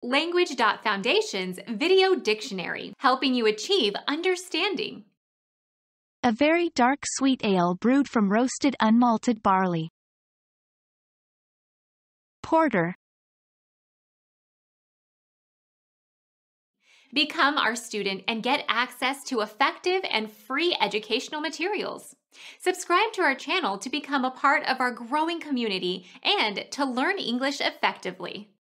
Language.Foundation's Video Dictionary, helping you achieve understanding. A very dark sweet ale brewed from roasted unmalted barley. Porter. Become our student and get access to effective and free educational materials. Subscribe to our channel to become a part of our growing community and to learn English effectively.